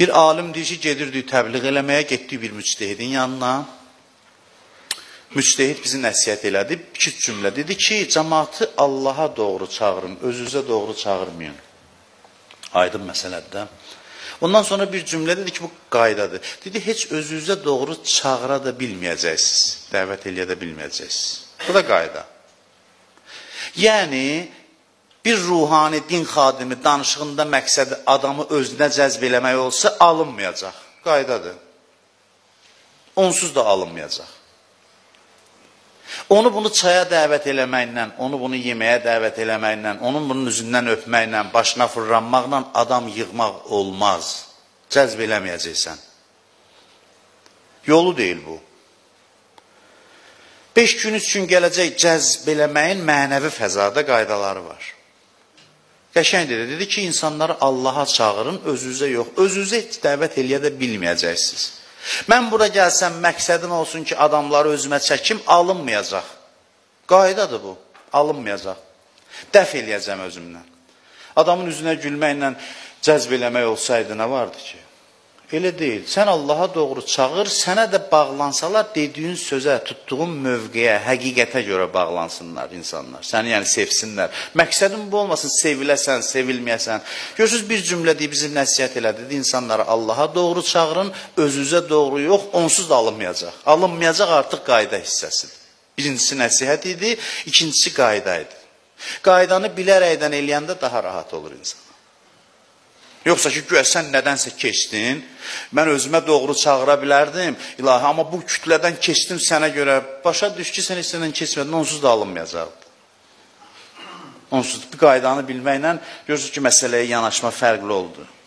Bir alim deyir ki, gedirdik təbliğ eləməyə, getdik bir müctehidin yanına. Müctehid bizi nəsihət elədi, 2 cümlə dedi ki, cəmaatı Allaha doğru çağırın, özünüzə doğru çağırmayın. Aydın məsələdir də. Ondan sonra bir cümlə dedi ki, bu qaydadır. Dedi, heç özünüzə doğru çağıra da bilməyəcəksiniz, dəvət eləyə də bilməyəcəksiniz. Bu da qayda. Yəni, bir ruhani din xadimi danışığında məqsədi adamı özünə cəzb eləmək olsa, alınmayacaq. Qaydadır. Onsuz da alınmayacaq. Onu bunu çaya dəvət eləməklə, onu bunu yeməyə dəvət eləməklə, onun bunun üzündən öpməklə, başına fırlanmaqla adam yığmaq olmaz. Cəzb eləməyəcəksən. Yolu deyil bu. 5 gün 3 gün gələcək cəzb eləməyin mənəvi fəzada qaydaları var. Qəşəng dedi ki, insanları Allaha çağırın, özünüzə yox. Özünüzə heç dəvət eləyə də bilməyəcəksiniz. Mən bura gəlsəm, məqsədim olsun ki, adamları özümə çəkim, alınmayacaq. Qaydadır bu, alınmayacaq. Dəf eləyəcəm özümdən. Adamın üzünə gülməklə cəzb eləmək olsaydı nə vardı ki? Elə deyil. Sən Allaha doğru çağır, sənə də bağlansalar, dediyin sözə, tutduğun mövqeyə, həqiqətə görə bağlansınlar insanlar. Səni yəni sevsinlər. Məqsədin bu olmasın, seviləsən, sevilməyəsən. Görürsünüz, bir cümlə deyib bizim nəsihət elədi. İnsanları Allaha doğru çağırın, özünüzə doğru yox, onsuz da alınmayacaq. Alınmayacaq artıq qayda hissəsidir. Birincisi nəsihət idi, ikincisi qayda idi. Qaydanı bilərəkdən eləyəndə daha rahat olur insan. Yoxsa ki, güya sən nədənsə keçdin, mən özümə doğru çağıra bilərdim, ilahi, amma bu kütlədən keçdim sənə görə, başa düş ki, sən istədən keçmədin, onsuz da alınmayacaqdır. Onsuz bir qaydanı bilməklə, görürsünüz ki, məsələyə yanaşma fərqli oldu.